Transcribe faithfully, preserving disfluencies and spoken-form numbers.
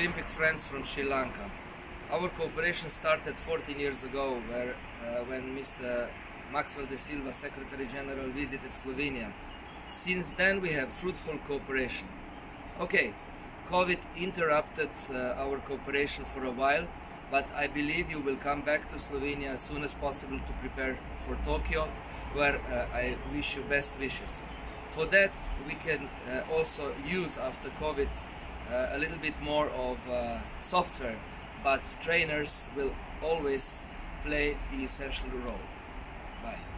Olympic friends from Sri Lanka. Our cooperation started fourteen years ago, where, uh, when Mister Maxwell de Silva, Secretary General, visited Slovenia. Since then we have fruitful cooperation. Okay, COVID interrupted uh, our cooperation for a while, but I believe you will come back to Slovenia as soon as possible to prepare for Tokyo, where uh, I wish you best wishes. For that we can uh, also use after COVID uh, a little bit more of uh, software, but trainers will always play the essential role. Bye.